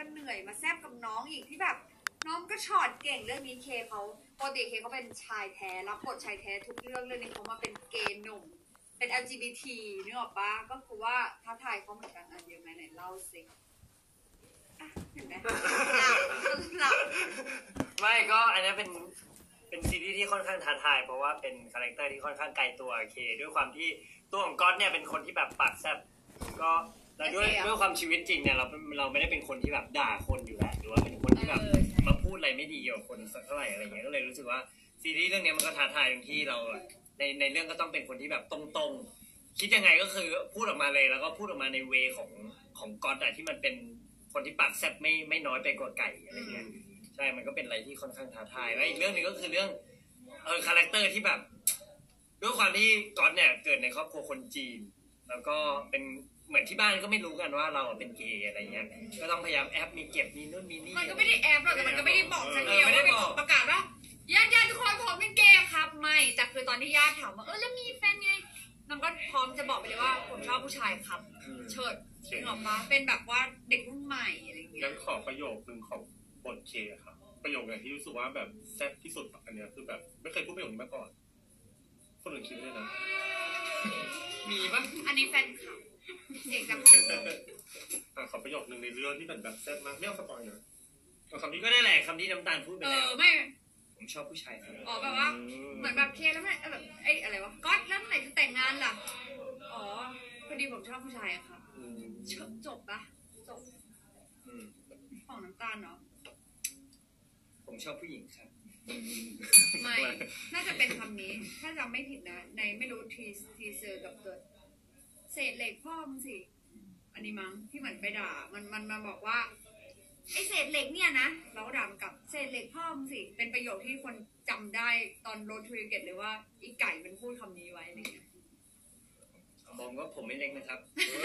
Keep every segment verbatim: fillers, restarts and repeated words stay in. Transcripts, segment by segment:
จะเหนื่อยมาแซบกับน้องอีกที่แบบน้องก็ช็อตเก่งเรื่องนี้เคเขาปกติเคเขาเป็นชายแท้รับบทชายแท้ทุกเรื่องเรื่องนี้เขามาเป็นเกย์หนุ่มเป็น แอล จี บี ที นึกออกปะก็คือว่าท้าทายเขาเหมือนกันอันเดียวไหมไหนเล่าสิเห็นไหมหลับหลับไม่ก็อันนี้เป็นเป็นซีรีส์ที่ค่อนข้างท้าทายเพราะว่าเป็นคาแรคเตอร์ที่ค่อนข้างไกลตัวเคด้วยความที่ตัวของก๊อตเนี่ยเป็นคนที่แบบปากแซ่บก็แล้วด้วยด้วยความชีวิตจริงเนี่ยเราเราไม่ได้เป็นคนที่แบบด่าคนอยู่แล้วหรือว่าเป็นคนที่แบบมาพูดอะไรไม่ดีกับคนสักเท่าไหร่อะไรเงี้ยก็เลยรู้สึกว่าซีรีส์เรื่องนี้มันก็ท้าทายตรงที่เราในในเรื่องก็ต้องเป็นคนที่แบบตรงๆคิดยังไงก็คือพูดออกมาเลยแล้วก็พูดออกมาในเวของของก๊อตอะที่มันเป็นคนที่ปากแซ่บไม่ไม่น้อยไปกว่าไก่อะไรเงี้ยใช่มันก็เป็นอะไรที่ค่อนข้างท้าทายแล้วอีกเรื่องนึงก็คือเรื่องเออคาแรคเตอร์ที่แบบด้วยความที่ก๊อตเนี่ยเกิดในครอบครัวคนจีนแล้วก็เป็นเหมือนที่บ้านก็ไม่รู้กันว่าเราเป็นเกย์อะไรเงี้ยก็ต้องพยายามแอปมีเก็บมีนู่นมีนี่มันก็ไม่ได้แอปหรอกแต่มันก็ไม่ได้บอกสักเดียวไม่ได้บอกประกาศว่าญาติญาติทุกคนผมเป็นเกย์ครับไม่แต่คือตอนที่ญาติถามว่าเออแล้วมีแฟนไงน้องก็พร้อมจะบอกไปเลยว่าผมชอบผู้ชายครับเชิดถึงออกมาเป็นแบบว่าเด็กรุ่นใหม่อะไรอย่างเงี้ยงั้นขอประโยคนึงของบทเคครับประโยคไหนที่รู้สึกว่าแบบแซ่บที่สุดอันเนี้ยคือแบบไม่เคยพูดประโยคนี้มาก่อนคนอื่นคิดเลยนะมีปะอันนี้แฟนคลับเสียงจากขอประโยคนึงในเรื่องที่แบบแบบแซ่บมากไม่เอาสปอยนะเอาคำนี้ก็ได้แหละคำที่น้ำตาลพูดไปแล้วเออไม่ผมชอบผู้ชายอ๋อแบบว่าเหมือนแบบเคแล้วไม่แบบไอ้อะไรวะก๊อตแล้วเมื่อไหร่จะแต่งงานล่ะอ๋อพอดีผมชอบผู้ชายอะค่ะจบปะจบของน้ำตาลเนาะผมชอบผู้หญิงครับไม่น่าจะเป็นคำนี้ถ้าจำไม่ผิดนะในไม่รู้ทีทีเซอร์กับตัวเศษเหล็กพ่อมึงสิอันนี้มั้งที่เหมือนไปด่ามันมันมาบอกว่าไอเศษเหล็กเนี่ยนะเราก็ด่ามันกับเศษเหล็กพ่อมึงสิเป็นประโยคที่คนจำได้ตอนโรดทริเกตเลยว่าอีไก่มันพูดคำนี้ไว้อะไรเงี้ยผมก็ผมไม่เล็กนะครับ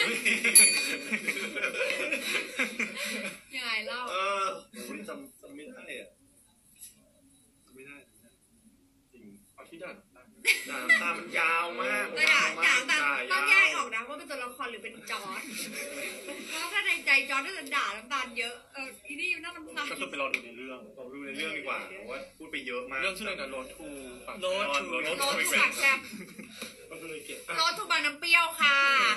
ยังไงเล่าเออผมจำจำไม่ได้อะจำไม่ได้จริงเอาที่ด่าด่าตามันยาวมากด่าด่าด่าต้องแยกออกนะว่าเป็นตัวละครหรือเป็นจอร์ดเพราะถ้าในใจจอร์ดก็จะด่าน้ำตาลเยอะเอออีนี่น่าน้ำตาลก็คือไปรอดูในเรื่องเราดูในเรื่องดีกว่าเพราะว่าพูดไปเยอะมากเรื่องชื่ออะไรนะโรดทูโรดทูโรดทูปากแซ่บก็เลยเก็บโรดทูบางน้ำเปรี้ยวค่ะ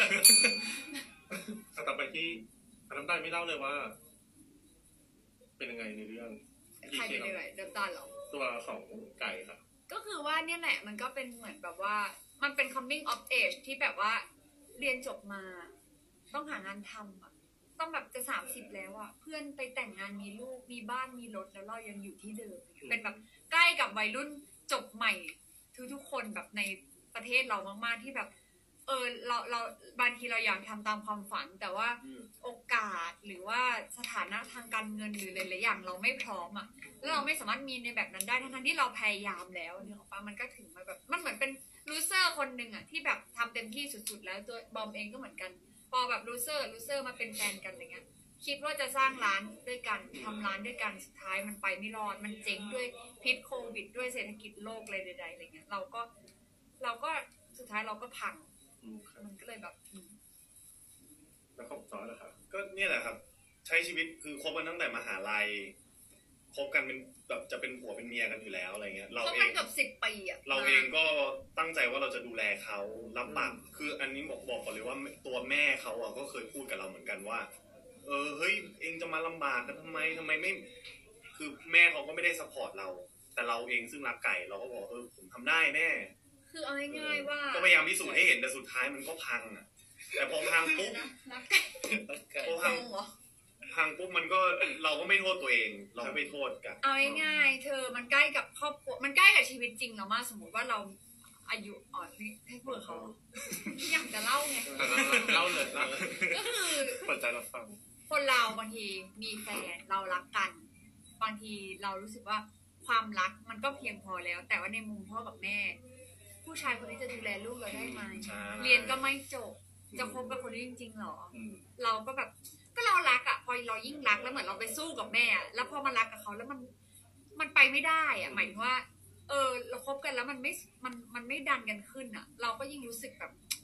ต่อไปที่น้ำตาลไม่เล่าเลยว่าเป็นยังไงในเรื่องใครเป็นยังไงน้ำตาลหรอตัวของไก่ค่ะก็คือว่าเนี่ยแหละมันก็เป็นเหมือนแบบว่ามันเป็น coming of age ที่แบบว่าเรียนจบมาต้องหางานทำอ่ะต้องแบบจะสามสิบแล้วอ่ะเพื่อนไปแต่งงานมีลูกมีบ้านมีรถแล้วเรายังอยู่ที่เดิมเป็นแบบใกล้กับวัยรุ่นจบใหม่ทุกทุกคนแบบในประเทศเรามากๆที่แบบเออเราเราบางทีเราอยากทำตามความฝันแต่ว่าโอกาสหรือว่าสถานะทางการเงินหรือหลายๆอย่างเราไม่พร้อมอ่ะแล้วเราไม่สามารถมีในแบบนั้นได้ทั้งๆที่เราพยายามแล้วเนี่ยของป้ามันก็ถึงมาแบบมันเหมือนเป็นลูเซอร์คนหนึ่งอ่ะที่แบบทำเต็มที่สุดๆแล้วตัวบอมเองก็เหมือนกันพอแบบลูเซอร์ลูเซอร์มาเป็นแฟนกันอะไรเงี้ยคิดว่าจะสร้างร้านด้วยกันทำร้านด้วยกันสุดท้ายมันไปไม่รอดมันเจ๊งด้วยพิษโควิดด้วยเศรษฐกิจโลกอะไรใดๆอะไรเงี้ยเราก็เราก็สุดท้ายเราก็พังมันก็เลยแบบแล้วของจอร์จล่ะครับก็เนี่ยแหละครับใช้ชีวิตคือคบกันตั้งแต่มหาลัยคบกันเป็นแบบจะเป็นผัวเป็นเมียกันอยู่แล้วอะไรเงี้ยเราเองเกือบสิบปีอ่ะเราเองก็ตั้งใจว่าเราจะดูแลเขารับปากคืออันนี้บอกบอกก่อนเลยว่าตัวแม่เขาอ่ะก็เคยพูดกับเราเหมือนกันว่าเออเฮ้ยเองจะมาลำบากกันทำไมทำไมไม่คือแม่เขาก็ไม่ได้ซัพพอร์ตเราแต่เราเองซึ่งรักไก่เราก็บอกเออผมทำได้แม่คือเอาง่ายๆว่าก็พยายามพิสูจน์ให้เห็นแต่สุดท้ายมันก็พังอ่ะแต่พอพังปุ๊บพอพังพังปุ๊บมันก็เราก็ไม่โทษตัวเองเราไม่โทษกันเอาง่ายๆเธอมันใกล้กับครอบครัวมันใกล้กับชีวิตจริงเรามากสมมติว่าเราอายุอ่อนให้เพื่อเขาอยากจะเล่าไงเล่าเลยก็คือเปิดใจรับฟังคนเราบางทีมีแฟนเรารักกันบางทีเรารู้สึกว่าความรักมันก็เพียงพอแล้วแต่ว่าในมุมพ่อกับแม่ผู้ชายคนนี้จะดูแลลูกเราได้ไหมเรียนก็ไม่จบจะคบกับคนนี้จริงๆหรอเราก็แบบก็เรารักอ่ะพอเรายิ่งรักแล้วเหมือนเราไปสู้กับแม่แล้วพอมารักกับเขาแล้วมันมันไปไม่ได้อ่ะหมายถึงว่าเออเราคบกันแล้วมันไม่มันมันไม่ดันกันขึ้นอ่ะเราก็ยิ่งรู้สึกแบบ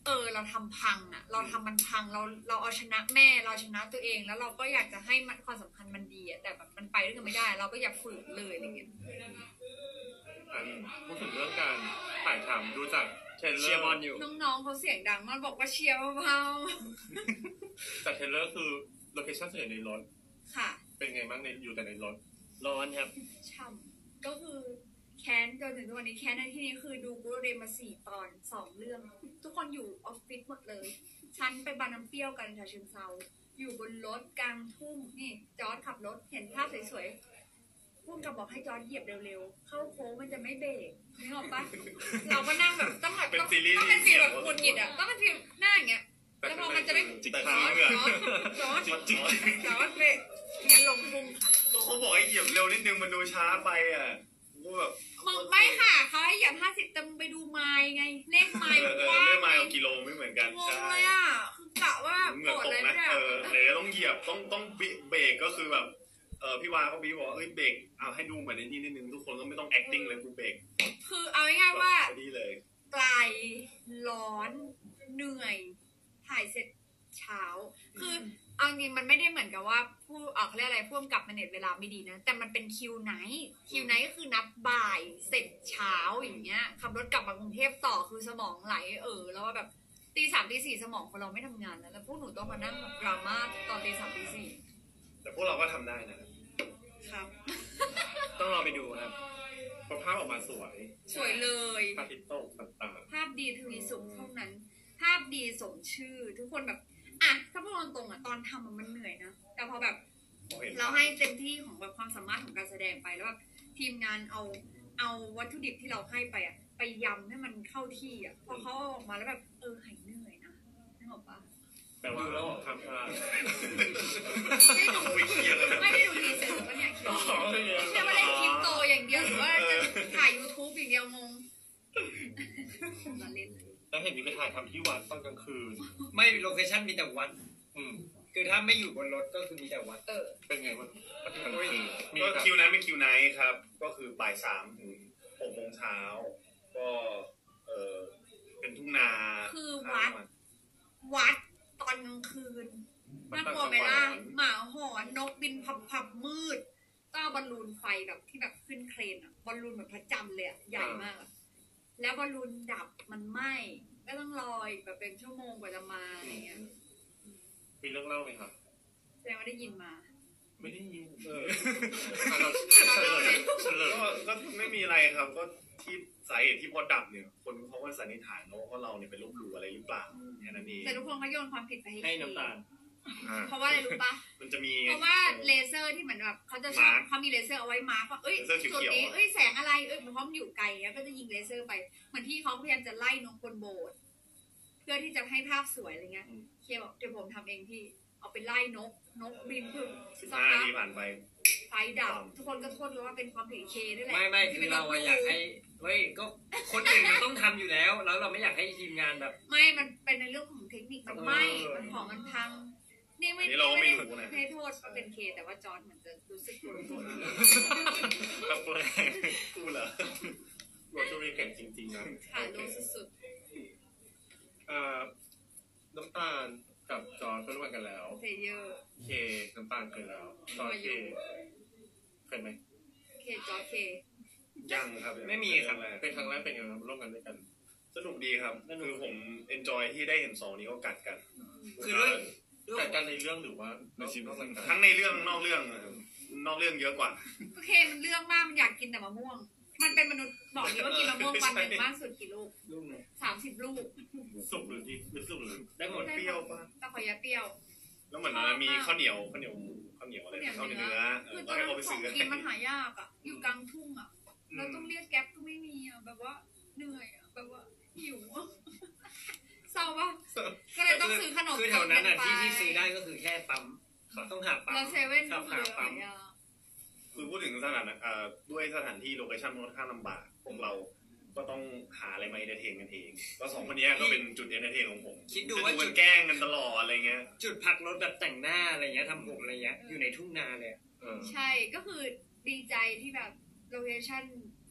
เออเราทำพังอ่ะ เราทำมันพังเราเราเอาชนะแม่เราชนะตัวเอง แล้วเราก็อยากจะให้มันความสัมพันธ์มันดีอ่ะแต่แบบมันไปด้วยกันไม่ได้ เราก็อยากฝืนเลยอะไรเงี้ยอันพูดถึงเรื่องการถ่ายทำดูจากเทรลเลเชียอร์บอลร์อยู่น้องๆเขาเสียงดังมันบอกว่าเชียร์เบาจากเทรลเลอร์คือโลเคชั่นส่วนใหญ่ในรถๆค่ะเป็นไงบ้างในอยู่แต่ในรถร้อนครับช่ำก็คือแค้นจนถึงทุกวันนี้แค้นในที่นี้คือดูกูโรเดมาสี่ตอนสองเรื่อง ทุกคนอยู่ออฟฟิศหมดเลย ฉันไปบานน้ำเปรี้ยวกันชาเชิงเซาอยู่บนรถกลางทุ่งนี่จอร์ดขับรถเห็นภาพสวยๆพุ่งกับบอกให้จอร์ดเหยียบเร็วๆ เข้าโค้งมันจะไม่เบรกนึกออกปะ เราก็นั่งแบบต้องแบบเป็นต้องซีรีส์ต้องเป็นฟีลแบบหงุดหงิดอ่ะต้องเป็นฟีลหน้าอย่างเงี้ยแล้วพอมันจะได้จิกจอขาร์ดเหงื่อจอร์ดจอร์ดจิกจอร์ดเบรกงั้นลงทุ่งค่ะก็เขาบอกให้เหยียบเร็วนิดนึงมันดูช้าไปอ่ะกูแบบมึงไม่ค่ะเขาให้เหยียบห้าสิบแต่มึงไปดูไม้ไง เลขไม้เออเอกอว้างไม่มาไงเอากิโลไม่เหมือนกันงงใช่เลยอ่ะคือกะว่าเหโกงื่อรธตกอะไรนะไม่ได้เออไหนต้องเหยียบต้องต้องเบรกก็คือแบบเออพี่วาเขาบีบอกว่าเอ้ยเบรกเอาให้ดูเหมือนในนี่นิดนึงทุกคนก็ไม่ต้อง acting เลยกูเบรกคือเอาง่ายๆว่าดีเลยไกลร้อนเหนื่อย ถ่ายเสร็จเช้า คือเอาจริงมันไม่ได้เหมือนกับว่าผู้เออเขาเรียกอะไรผู้กำกับมันเน็ตเวลาไม่ดีนะ แต่มันเป็นคิวไนท์คิวไนท์ก็คือนับบ่ายเสร็จเช้าอย่างเงี้ยขับรถกลับมากรุงเทพต่อคือสมองไหลเออแล้วว่าแบบตีสามตีสี่สมองคนเราไม่ทำงานแล้วแล้วพวกหนูต้องมานั่งดราม่าตอนตีสามตีสี่แต่พวกเราก็ทำได้นะครับครับต้องรอไปดูครับเพราะภาพออกมาสวยสวยเลยภาพทิศตกต่างภาพดีทวีสุขเท่านั้น ภาพดีสมชื่อ ทุกคนแบบอ่ะถ้าพูดตรงๆอ่ะตอนทำอะมันเหนื่อยนะแต่พอแบบ เราให้เต็มที่ของแบบความสามารถของการแสดงไปแล้วแบบทีมงานเอาเอาวัตถุดิบที่เราให้ไปอ่ะไปยำให้มันเข้าที่อ่ะพอเขาเอาออกมาแล้วแบบเออหายเหนื่อยนะนึกออกปะๆแต่ว่าเราทำพลาดไม่ดูไม่เครียดเลยไม่ได้ดูทีเสร็จก็เนี่ยคิดไม่ได้ว่าเล่นคลิปโตอย่างเดียวหรือว่าจะถ่าย YouTube อย่างเดียวงงมาเล่นเลยแล้วเห็นมีไปถ่ายทำที่วัดตอนกลางคืนไม่โลเคชั่นมีแต่วัดอืมคือถ้าไม่อยู่บนรถก็คือมีแต่วัดเออเป็นไงบ้างปฏิบัติคือมีก็แบบคิวนั้นเป็นคิวไนท์ครับ ก็คือบ่ายสามถึงหกโมงเช้า ก็เออเป็นทุ่งนาคือวัด วัดตอนกลางคืนน่ากลัวไหมล่ะหมาหอนนกบินพับพับมืดก็เอาบอลลูนไฟแบบที่แบบขึ้นเครนอะบอลลูนแบบพระจันทร์เลยอะใหญ่มากอะแล้วบอลลูนดับมันไหม้ก็ต้องรออีกแบบเป็นชั่วโมงกว่าจะมาอะไรเงี้ยมีเรื่องเล่าไหมครับแสดงว่าได้ยินมาไม่ได้ยินเออเราเฉลยเฉลยก็ก็ไม่มีอะไรครับ ก็ที่สาเหตุที่พอดับเนี่ย คนเขาก็สันนิษฐานว่าเราเนี่ยไปลบหลู่อะไรหรือเปล่าแค่นั้นเองแต่ทุกคนก็โยนความผิดไปให้ให้น้ำตาลอ่าเพราะว่าอะไรรู้ปะมันจะมีเพราะว่าเลเซอร์ที่เหมือนแบบเขาจะชอบมาร์คเขามีเลเซอร์เอาไว้มาร์กว่าเอ้ยเลเซอร์เขียวๆจุดนี้เอ้ยแสงอะไรเอ้ยเพราะมันอยู่ไกลแล้วก็จะยิงเลเซอร์ไปเหมือนที่เขาพยายามจะไล่นกบนโบสถ์เพื่อที่จะให้ภาพสวยอะไรเงี้ยเคบอกเดี๋ยวผมทำเองพี่เอาไปไล่นกนกบินพึ่งสิบสักห้าพันาก ทีผ่านไปไฟดับทุกคนก็โทษเลยว่าเป็นความผิดเคด้วยแหละไม่ไม่ที่คือปเราอะอยากให้เฮ้ยก็คนอื่นมันต้องทำอยู่แล้ว แล้วเราไม่อยากให้ทีมงานแบบไม่มันเป็นในเรื่องของเทคนิคมันไหม่เออมันของมันพังนี่ไม่อันนี้เราก็ไม่ไม่รู้นะได้ให้โทษเป็นเคแต่ว่าจอร์นเหมือนจะรู้สึกโดนโทษแบบแปลกกูเหรอโรตารีเก่งจริงๆนะค่ะรู้สุดอ่าน้ำตาลกับจอร์จก็ร่วมกันแล้วๆเพลเยอร์เคน้ำตาลเคยแล้วจอร์จเคเคยไหมเคจอร์จเคยังครับไม่มีครับเป็นครั้งแรกเป็นยังไงครับร่วมกันด้วยกันสนุกดีครับคือผมเอนจอยที่ได้เห็นสองนี้เขากัดกันคือด้วยด้วยแต่การในเรื่องหรือว่าในชีวิตนอกรายการทั้งในเรื่องนอกเรื่องนะครับนอกเรื่องเยอะกว่าก็เคมันเรื่องมากมันอยากกินแต่มะม่วง มันเป็นมนุษย์บอกนี้ว่ากินมะม่วงวันหนึ่งมากสุดกี่ลูกลูกหนึ่งสามสิบลูกสุกหรือที่หรือสุกหรือได้หมดเปรี้ยวปะตะขอยะเปรี้ยวแล้วเหมือนนั้นมีข้าวเหนียวข้าวเหนียวหมูข้าวเหนียวอะไรข้าวเหนียวเนื้อเอคืออตอนให้นั้นเขาไปขซื้องอกินมันหายากอ่ะ อยู่กลางทุ่งอ่ะ เราต้องเรียกแก๊ปก็ไม่มีอ่ะ แบบว่าเหนื่อยอ่ะ แบบว่าหิวอ่ะเศร้าปะก็เลยต้องซื้อขนมคือแถวนั้นอ่ะไปที่ที่ซื้อได้ก็คือแค่ปั๊มต้องหาปั๊มแล้วเซเว่นครัก็บคือหาปั๊หาม ยากคือพูดถึงสถานเอ่อด้วยสถานที่โลเคชั่นมันค่อนข้างลำบากพวกเราก็ต้องหาอะไรมาเอนเตอร์เทนกันเองก็สองคนนี้ก็เป็นจุดเอนเตอร์เทนของผมคิดดูว่าจะจุดแกล้งกันตลอดอะไรเงี้ยจุดพักรถแบบแต่งหน้าอะไรเงี้ยทำผมอะไรเงี้ยอยู่ในทุ่งนาเลยอะเออใช่ ก็คือดีใจที่แบบโลเคชั่น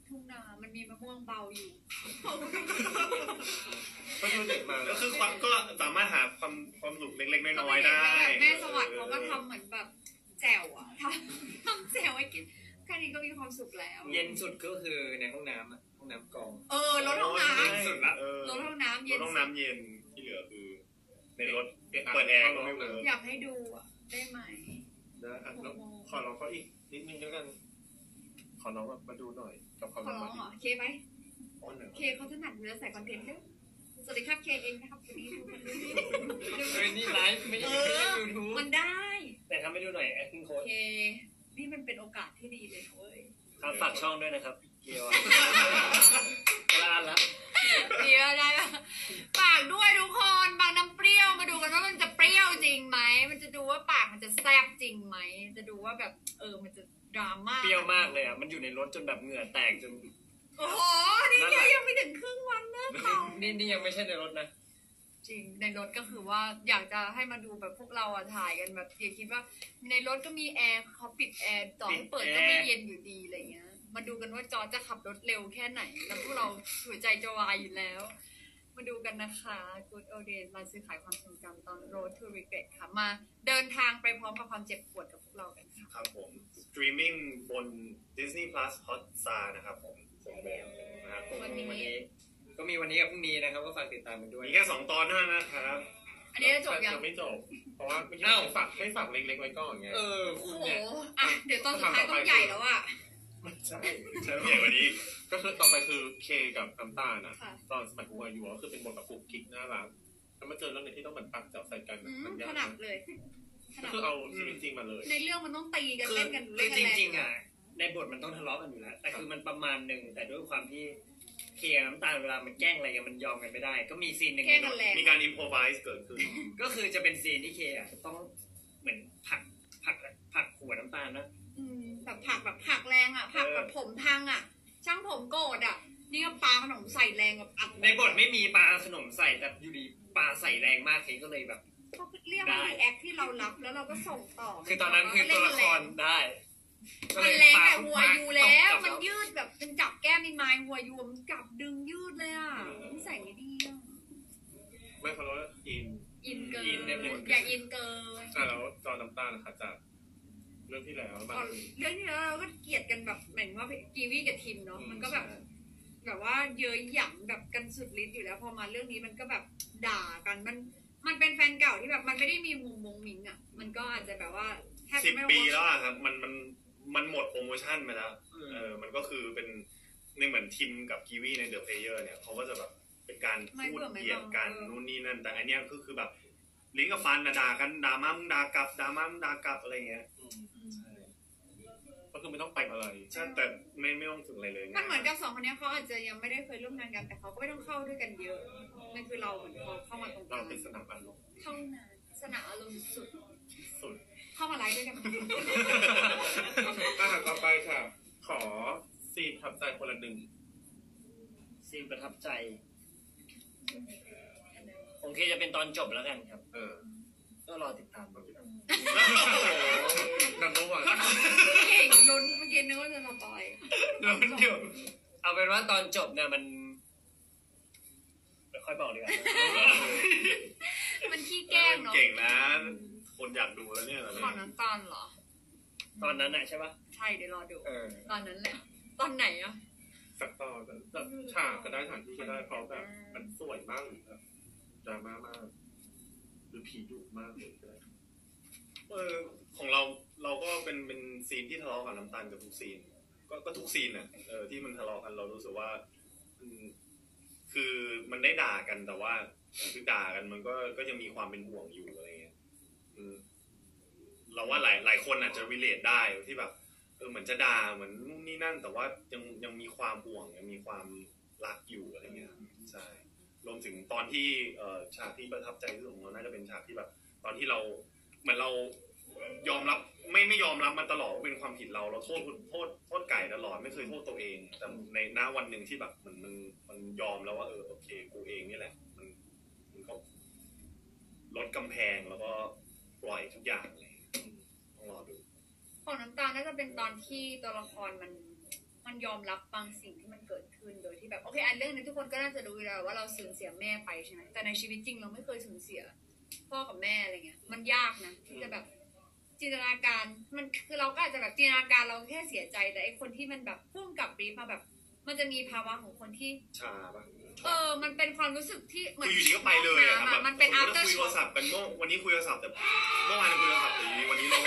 ทุ่งนามันมีมะม่วงเบาอยู่ก็ดูเด็กมาก็คือความก็สามารถหาความความสุขเล็กๆน้อยๆได้แม่สวัสดิ์เขาก็ทำเหมือนแบบแจ่วอะทำทำแจ่วให้กินแค่นี้ก็มีความสุขแล้วเย็นสุดก็คือในห้องน้ำอะห้องน้ำกองเออรถห้องน้เย็นสุดละำรถห้องน้ำรเย็ถนห้องน้ำเย็นที่เหลือคือ ในรถเปิเปิดดแอแอร์ร์ก็ก็ไม่ไม่เวิเวิร์ร์กกอยากให้ดูอะได้ไหมนะอ่ะแล้วขอร้องเขาอีกนิดนึงแล้วกัน ขอน้องแบบมาดูหน่อยกับความขอรักร้องดีเหรอเคไหมอ๋อเหรอเคเขาถนัดอยู่แล้วใส่คอนเทนต์ด้วยสวัสดีครับเคเองนะครับวันนี้ดูมันดูเฮ้ยนี่ไลฟ์ไม่เอใช่อยูทูบมันได้แต่ทำให้ดูหน่อย acting coach เคนี่มันเป็นโอกาสที่ดีเลยนะเว้ยครับฝากช่องด้วยนะครับเกียวลาละเดียวได้ปะปากด้วยทุกคนบางน้ำเปรี้ยวมาดูกันว่ามันจะเปรี้ยวจริงไหมมันจะดูว่าปากมันจะแซ่บจริงไหมจะดูว่าแบบเออมันจะดราม่าเปรี้ยวมากเลยอ่ะมันอยู่ในรถจนแบบเหงื่อแตกจนโอ้โหนี่แค่ยังไม่ถึงครึ่งวันนะเขานี่นี่ยังไม่ใช่ในรถนะจริงในรถก็คือว่าอยากจะให้มาดูแบบพวกเราอะถ่ายกันแบบอย่าคิดว่าในรถก็มีแอร์เขาปิดแอร์ต่อให้เปิดก็ไม่เย็นอยู่ดีอะไรเงี้ยมาดูกันว่าจอจะขับรถเร็วแค่ไหนแล้วพวกเราหัวใจจะวายอยู่แล้ว มาดูกันนะคะ Good Old Days ร้านซื้อขายความทรงจำตอน Road to Regret ค่ะมาเดินทางไปพร้อมกับความเจ็บปวดกับพวกเรากันค่ะครับผมสตรีมมิ่งบน Disney Plus Hotstar นะครับผมส่งแบบนะครับวันนี้วันนี้ก็มีวันนี้กับพรุ่งนี้นะครับก็ฝากติดตามกันด้วยมีแค่สองตอนเท่านั้นนะครับอันนี้จะจบยังยังไม่จบ เพราะว่าไม่อ้าวฝากไม่ฝากเล็กๆไว้ก่อนไงเออโอ้คุณโหเนี่ยอ่ะเดี๋ยวตอนสุดท้ายต้องใหญ่แล้วอ่ะใช่ใช่ใหญ่กว่านี้ก็คือต่อไปคือเคกับน้ำตาลนะค่ะตอนสมัยกูอายุก็คือเป็นบทกับกุ๊กกิ๊กน่ารักแล้วมาเจอเรื่องนี้ที่ต้องเหมือนปักจับใส่กันอืมมันยาขกนาดนะเลยขก็นาดคือเอาชีวิตจริงมาเลยในเรื่องมันต้องตีกันคือเล่นกันคืเล่อนกัจนแรงริงๆอ่ะในบทมันต้องทะเลาะกันอยู่แล้วแต่คือมันประมาณหนึ่งแต่ด้วยความที่เคลียร์น้ำตาลเวลามันแกล้งอะไรกันมันยอมกันไม่ได้ ก็มีซีนหนึ่งแค่ในรกันถแรงมีการ improvise เกิดขึ้นก็คือจะเป็นซีนที่เคอ่ะต้องเหมือนผลักผลักผลักหัวน้ำตาลนะอืมแบบผักแบบผักแรงอ่ะผักแบบผมพังอ่ะ ช่างผมโกรธอ่ะ นี่ก็ปาขนมใส่แรงแบบอัดในบทไม่มีปลาขนมใส่แต่อยู่ดีปลาใส่แรงมากเคก็เลยแบบเขาเรียกว่ารีแอคที่เรารับแล้วเราก็ส่งต่อคือตอนนั้นคือตัวละครได้ก็มันเลยแรงปาแต่หัวยูแล้วตบมันยืดแบบมันจับแก้มมีไม้หัวยูมันจับดึงยืดเลยอ่ะนิสัยไม่ดีอ่ะไม่เขาเรียกว่าอินอินเกินอินในบทอย่าอินเกินอ่ะแล้วจอน้ำตาลนะคะจากเรื่องที่แล้วมันก่อนเรื่องที่แล้วเราก็เกลียดกันแบบเหมือนว่ากีวีกับทิมเนาะมันก็แบบ แบบว่าเย้ยหยันแบบกันสุดฤทธิ์อยู่แล้วพอมาเรื่องนี้มันก็แบบด่ากันมันมันเป็นแฟนเก่าที่แบบมันไม่ได้มีมุมมงมิงอ่ะมันก็อาจจะแบบว่าแทบสิจะบไม่ปีแล้วอะครับมันมันมันหมดโปรโมชั่นไปแล้วอืมเออมันก็คือเป็นในเหมือนทีมกับกีวีในเดอะเพลเยอร์เนี่ยเขาก็จะแบบเป็นการพูดเหยียดกันนู่นนี่นั่นแต่อันเนี้ยก็คือแบบลิ้นกับฟันนะด่ากันด่ามามึงด่ากลับด่ามามึงด่ากลับอะไรเงี้ยอืมก็คือไม่ต้องไปอะไรใช่แต่ไม่ไม่ต้องถึงอะไรเลยมันเหมือนกับสองคนเนี้ยเขาอาจจะยังไม่ได้เคยร่วมงานกันแต่เขาก็ไม่ต้องเข้าด้วยกันเยอะนั่นคือเราเหมือนเขาเข้ามาตรงกเราลางเป็นสนามอารมณ์เท่านั้นสนามอารมณ์สุดสุดเข้ามาไลฟ์ด้วยกันอาหารต่อไปค่ะ ขอซีนทับใจคนละหนึ่งซีนประทับใจโอเคจะเป็นตอนจบแล้วกันครับเออก็รอติดตามนัมเบอร์วันเก่งลุ้นเมื่อกี้นึกว่าจะสปอยเดี๋ยวเดี๋ยวเอาเป็นว่าตอนจบเนี่ยมันไม่ค่อยบอกดีกว่ามันขี้แกล้งเนาะเก่งนะคนอยากดูแล้วเนี่ยขอน้ำตาลเหรอตอนนั้นน่ะใช่ปะใช่เดี๋ยวรอดูเออตอนนั้นแหละตอนไหนอะสักตอนแบบฉากก็ได้ฉากที่ก็ได้เพราะแบบมันสวยมากหรือแบบดราม่ามาก หรือผีดุมากเลยก็ได้เออของเราเราก็เป็นเป็นซีนที่ทะเลาะกับน้ำตาลกับทุกซีน ก็ก็ทุกซีนน่ะเออที่มันทะเลาะกันเรารู้สึกว่าอืมคือมันได้ด่ากันแต่ว่าคือด่ากันมันก็ก็ยังมีความเป็นห่วงอยู่อะไรเงี้ยอืมเราว่าหลายหลายคนอาจจะ relate ได้ที่แบบเออเหมือนจะด่าเหมือนนู่นนี่นั่น แต่ว่ายังยังมีความห่วงยังมีความรักอยู่อะไรเงี้ยใช่รวมถึงตอนที่เอ่อฉากที่ประทับใจที่สุดของเราน่าจะเป็นฉากที่แบบ ตอนที่เราเหมือนเรายอมรับไม่ไม่ยอมรับมันตลอดว่าเป็นความผิดเราเราโทษโทษโทษไก่ตลอดไม่เคยโทษตัวเองแต่ในณวันหนึ่งที่แบบมันมันมันยอมแล้วว่าเออโอเคกูเองนี่แหละมันมันก็ลดกำแพงแล้วก็ปล่อยทุกอย่างเลยต้องรอดูของน้ำตาลน่าจะเป็นตอนที่ตัวละครมัน มันมันยอมรับบางสิ่งที่มันเกิดขึ้นโดยที่แบบโอเคอันเรื่องนี้ทุกคนก็น่าจะรู้อยู่แล้วว่าเราสูญเสียแม่ไปใช่ไหมแต่ในชีวิตจริงเราไม่เคยสูญเสียพ่อกับแม่อะไรเงี้ยมันยากนะที่จะแบบจินตนาการมันคือเราก็อาจจะแบบจินตนาการเราแค่เสียใจแต่ไอคนที่มันแบบพุ่งกลับรีบมาแบบมันจะมีภาวะของคนที่ชาปะเออมันเป็นความรู้สึกที่เหมืคืออนอยู่ดีก็ไปเลยอะครับแบบมันเป็นสมมุติ after เราคุยโทร shock ศัพท์กันเมื่อวันนี้คุยโทรศัพท์แต่เมื่อวานคุยโทรศัพท์แต่อยู่ดีวันนี้เรา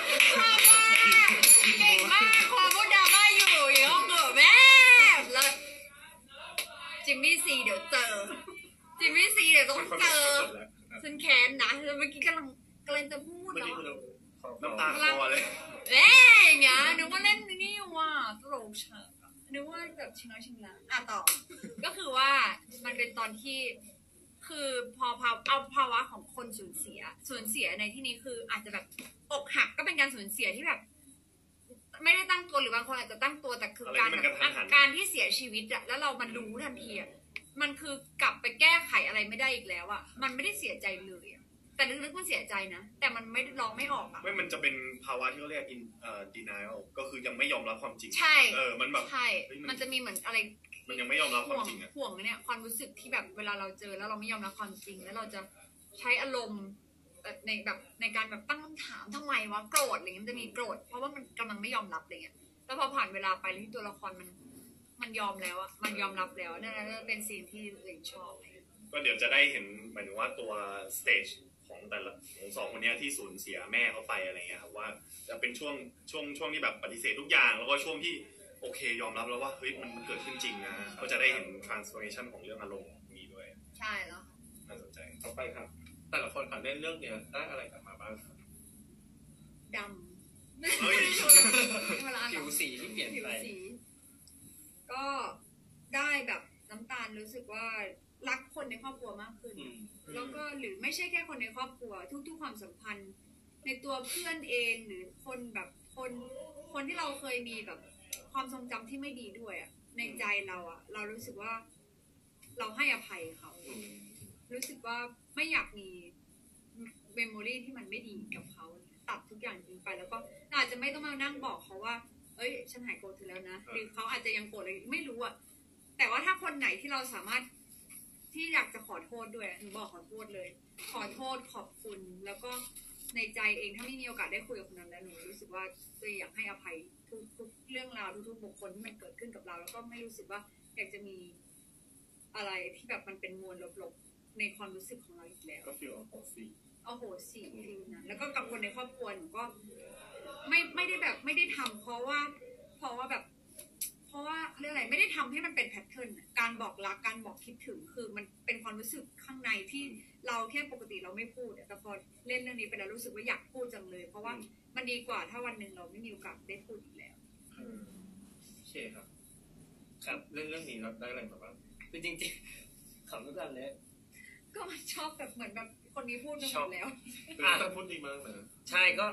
เก่งมากความพูดดราม่าอยู่อยู่ห้องเกิดแม่แล้วจิมมี่ซีเดี๋ยวเจอจิมมี่ซีเดี๋ยวต้องเจอฉันแค้นนะเมื่อกี้กำลังกำลังจะพูดเมื่อเนาะกี้คุณเราน้ำตาคลอเลยเอ๊ะอย่างเงี้ยนึกว่าเล่นนี่ว่ะตลกเฉยนึกว่าแบบชิงน้อยชิงล้านอ่ะต่อ ก็คือว่ามันเป็นตอนที่คือพอภาวเอาภาวะของคนสูญเสียสูญเสียในที่นี้คืออาจจะแบบอกหักก็เป็นการสูญเสียที่แบบ ไม่ได้ตั้งตัวหรือบางคนอาจจะตั้งตัวแต่คือการอะไรที่มันกระทันหันการที่เสียชีวิตอะแล้วเรามันรู้ทันทีอะมันคือกลับไปแก้ไขอะไรไม่ได้อีกแล้วอะมันไม่ได้เสียใจเลยอะแต่ลึกๆมันเสียใจนะแต่มันไม่ร้องไม่ออกอะไม่มันจะเป็นภาวะที่เขาเรียก in เอ่อ denial ก็คือยังไม่ยอมรับความจริงใช่เออมันแบบใช่เฮ้ยมันมันจะมีเหมือนอะไรมันยังไม่ยอมรับความห่วงจริงอะห่วงเนี่ยความรู้สึกที่แบบเวลาเราเจอแล้วเราไม่ยอมรับความจริง แล้วเราจะใช้อารมณ์แบบในแบบในการแบบตั้งคำถามทำไมวะโกรธอะไรเงี้ยมันจะมีโกรธเพราะว่ามันกำลังไม่ยอมรับอะไรเงี้ยแล้วพอผ่านเวลาไปแล้วที่ตัวละครมันมันยอมแล้วอะมันยอมรับแล้วนั่นแหละเป็นสิ่งที่ตัวเองชอบก็เดี๋ยวจะได้เห็นหมายถึงว่าตัวสเตจของแต่ละของสองคนเนี้ยที่สูญเสียแม่เขาไปอะไรเงี้ยครับว่าจะเป็นช่วงช่วงช่วงที่แบบปฏิเสธทุกอย่างแล้วก็ช่วงที่โอเคยอมรับแล้วว่าเฮ้ยมันมันเกิดขึ้นจริงนะก็จะได้เห็น transformation ของเรื่องอารมณ์มีด้วยใช่แล้วน่าสนใจต่อไปครับ แต่ละคนค่ะเล่นเรื่องเนี้ยได้อะไรกลับมาบ้างครับดำเฮ้ยเวลาผิวสีที่เปลี่ยนผิวไปสี ก็ได้แบบน้ำตาลรู้สึกว่ารักคนในครอบครัวมากขึ้นอืมแล้วก็หรือไม่ใช่แค่คนในครอบครัว ทุกๆความสัมพันธ์ ในตัวเพื่อนเองหรือคนแบบคนคนที่เราเคยมีแบบความทรงจำที่ไม่ดีด้วยอะในใจเราอะเรารู้สึกว่าเราให้อภัยเขา รู้สึกว่าไม่อยากมีเมมโมรีที่มันไม่ดีกับเขาตัดทุกอย่างทิ้งไปแล้วก็อาจจะไม่ต้องมานั่งบอกเขาว่า เอ้ยฉันหายโกรธเธอแล้วนะหรือเขาอาจจะยังโกรธเลยไม่รู้อะแต่ว่าถ้าคนไหนที่เราสามารถที่อยากจะขอโทษด้วยหนูบอกขอโทษเลย ขอโทษขอบคุณแล้วก็ในใจเองถ้าไม่มีโอกาสได้คุยกับคนนั้นแล้วหนูรู้สึกว่าตัวเองอยากให้อภัยทุกทุกเรื่องราวทุกๆบุคคลที่มันเกิดขึ้นกับเรา แล้วก็ไม่รู้สึกว่าอยากจะมีอะไรที่แบบมันเป็นมวลลบๆในความรู้สึกของเราอีกแล้วก็ฟีลออฟซีโอ้โหสี่ฟิลนะแล้วก็กับคนในครอบครัวหนูก็ ไม่ไม่ได้แบบไม่ได้ทำเพราะว่า เพราะว่าแบบ เพราะว่าเรื่องอะไรไม่ได้ทำให้มันเป็นแพทเทิร์นอะการบอกรักการบอกคิดถึงคือมันเป็นความรู้สึกข้างในที่เราแค่ปกติเราไม่พูดอะแต่พอเล่นเรื่องนี้ไปแล้วรู้สึกว่าอยากพูดจังเลย เพราะว่ามันดีกว่าถ้าวันหนึ่งเราไม่มีโอกาสได้พูดอีกแล้วโอเคครับ ครับเรื่องเรื่องนี้เราได้อะไรกลับบ้างคือจริงๆขำทุกอันเลยก็มันชอบแบบเหมือนแบบคนนี้พูดไปหมดแล้วอ่ะพูดดีมากนะใช่ก็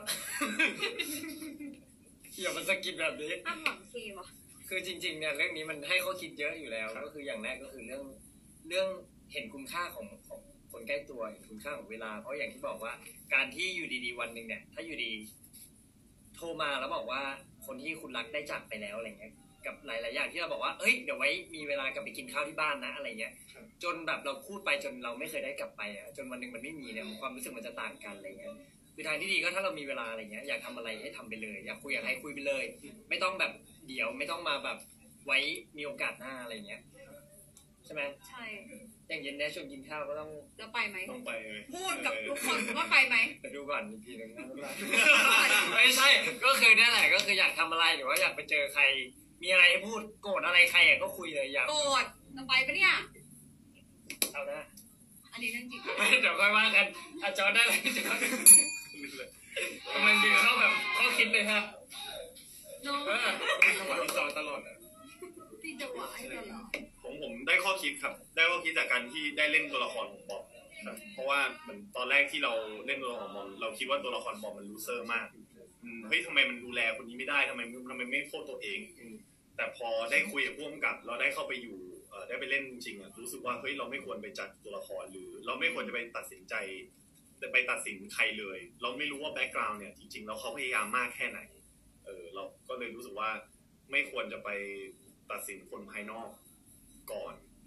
อย่ามาสะกิดแบบนี้อ้างหวังเควะคือจริงๆเนี่ยเรื่องนี้มันให้ข้อคิดเยอะอยู่แล้ว ก็คืออย่างแรกก็คือเรื่องเรื่องเห็นคุณค่าของของคนใกล้ตัวเห็นคุณค่าของเวลา เพราะอย่างที่บอกว่าการที่อยู่ดีๆวันหนึ่งเนี่ย ถ้าอยู่ดีโทรมาแล้วบอกว่าคนที่คุณรักได้จากไปแล้วอะไรเงี้ยกับหลายๆอย่างที่เราบอกว่าเอ้ยเดี๋ยวไว้มีเวลากลับไปกินข้าวที่บ้านนะอะไรเงี้ยจนแบบเราพูดไปจนเราไม่เคยได้กลับไปอ่ะจนวันหนึ่งมันไม่มีเนี่ยความรู้สึกมันจะต่างกันอะไรเงี้ยคือทางที่ดีก็ถ้าเรามีเวลาอะไรเงี้ยอยากทำอะไรให้ทำไปเลยอยากคุยกับใครคุยไปเลย ไม่ต้องแบบเดี๋ยวไม่ต้องมาแบบไว้มีโอกาสหน้าอะไรเงี้ยใช่ไหมใช่อย่างเย็นเนี้ยชวนกินข้าวก็ต้องแล้วไปไหมต้องไปเลยพูดกับทุกคนว่าไปไหมไปดูก่อนอีกทีหนึงนะ ไม่ใช่ก็คือเนี่ยแหละก็คืออยากทำอะไรหรือว่าอยากไปเจอใคร มีอะไรให้พูดโกรธอะไรใครอ่ะก็คุยเลยอยากโกรธจะไปปะเนี่ยเอานะอันนี้เรื่องจริงไม่เดี๋ยวค่อยว่ากันอาจารย์ได้เลยจอร์ดกำลังดึงเข้าแบบข้อคิดเลยฮะน้องเออมีจังหวะที่จอตลอดอ่ะที่จะหวายตลอดผมผมได้ข้อคิดครับ ได้ข้อคิดจากการที่ได้เล่นตัวละครของบอมครับเพราะว่าเหมือนตอนแรกที่เราเล่นตัวละครของบอมเราคิดว่าตัวละครบอมมันลูเซอร์มากอืมเฮ้ยทำไมมันดูแลคนนี้ไม่ได้ทำไมทำไมไม่โทษตัวเองอืมแต่พอได้คุยกับผู้กำกับ เราได้เข้าไปอยู่เอ่อได้ไปเล่นจริงๆอ่ะรู้สึกว่าเฮ้ยเราไม่ควรไปจัดตัวละครหรือ เราไม่ควรจะไปตัดสินใจไปตัดสินใครเลย เราไม่รู้ว่าแบ็กกราวน์เนี่ยจริงๆแล้วเขาพยายามมากแค่ไหนเออเราก็เลยรู้สึกว่าไม่ควรจะไปตัดสินคนภายนอกก่อน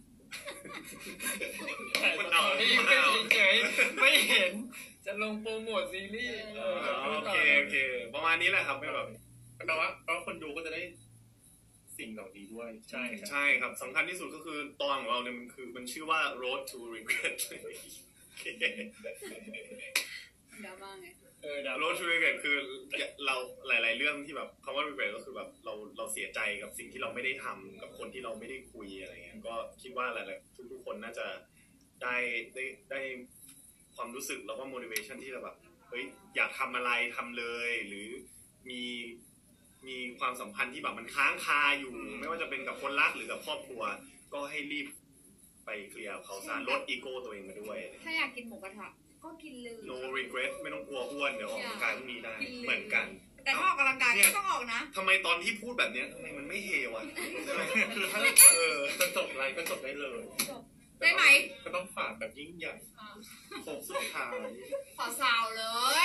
มันเอาที่ไม่เฉยๆไม่เห็นจะลงโปรโมทซีรีส์เออโอเคโอเคประมาณนี้แหละครับไม่แบบแปลว่าแปลว่าคนดูก็จะได้สิ่งเหล่านี้ด้วยใช่ครับใช่ครับสำคัญที่สุดก็คือตอนของเราเนี่ยมันคือมันชื่อว่า road to regret ดราม่าไงเออดาว road to regret คือเราหลาย ๆ เรื่องที่แบบคำว่า regret ก็คือแบบเราเราเสียใจกับสิ่งที่เราไม่ได้ทำกับคนที่เราไม่ได้คุยอะไรเงี้ยก็คิดว่าหลายๆทุกๆคนน่าจะได้ได้ได้ความรู้สึกแล้วก็ motivation ที่จะแบบเฮ้ยอยากทำอะไรทำเลยหรือมีมีความสัมพันธ์ที่แบบมันค้างคาอยู่ไม่ว่าจะเป็นกับคนรักหรือกับครอบครัวก็ให้รีบไปเคลียร์เขาซะลดอีโก้ตัวเองมาด้วยถ้าอยากกินหมูกระทะก็กินเลย no regret ไม่ต้องกลัวอ้วนเดี๋ยวออกกำลังกายพรุ่งนี้ได้เหมือนกันแต่ถ้าออกกำลังกายก็ต้องออกนะทำไมตอนที่พูดแบบเนี้ยทำไมมันไม่เฮวะคือถ้าเออจะจบอะไรก็จบได้เลยได้ไหมก็ต้องฝากแบบยิ่งใหญ่โค้งสุดท้ายขอสาวเลย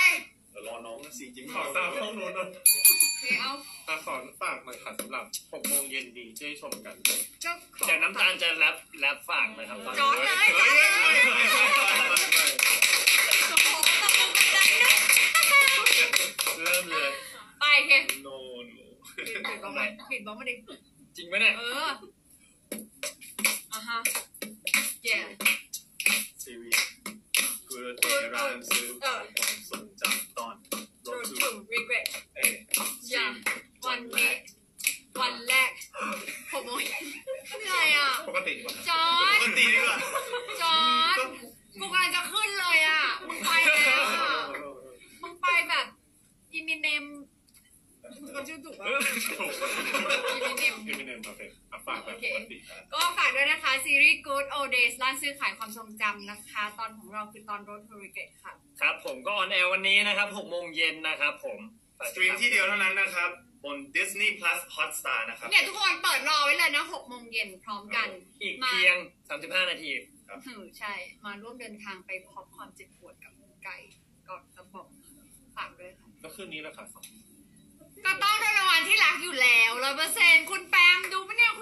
เดี๋ยวรอน้องนะซีจิ้มขอทราบข้อมูลหน่อยโอเคเอาอ่ะขอฝากหน่อยค่ะสำหรับหกโมงเย็นดีที่ได้ชมกันเจ้าของเดี๋ยวน้ำตาลจะแรปแรปฝากนะครับตอนจอนี้ดเลยจอดเลยโอ้โหตบมือกันดังนะเริ่มเลยไปเคโนนปิดบล็อกมาปิดบล็อกมาดิจริงไหมเนี่ยเอออ่ะฮะเย่ซีรีส์กูจะเทร้านซื้อของทรงจำตอนรถ Road ทู to regret เอ้ยอย่าวันแรกวันแรกหกโมงเย็นเหนื่อยอ่ะปกติป่ะจอปดกติดีกว่าจอดกูกำลังจะขึ้นเลยอ่ะ มึงไปแล้วอ่ะ มึงไปแบบอีมิเนมมันชื่อถูกป่ะอีมิเนมพี่ไม่เน้นมาเป็นอ่ะฝากแบบปกตินะก็ฝากด้วยนะคะ ซีรีส์ Good Old Days ร้านซื้อขายความทรงจำนะคะ ตอนของเราคือตอน Road to Regret ค่ะครับผมก็ออนแอร์วันนี้นะครับหกโมงเย็นนะครับผมสตรีมที่เดียวเท่านั้นนะครับบน Disney Plus Hotstar นะครับเนี่ยทุกคนเปิดรอไว้เลยนะหกโมงเย็นพร้อมกันอีกเพียงสามสิบห้านาทีหือใช่ มาร่วมเดินทางไปพบความเจ็บปวดกับไก่ก่อนจะบอกฝากด้วยค่ะก็คืนนี้แหละค่ะสองก็ต้องได้รางวัลที่รักอยู่แล้วร้อยเปอร์เซ็นต์คุณแปมดูปะเนี่ย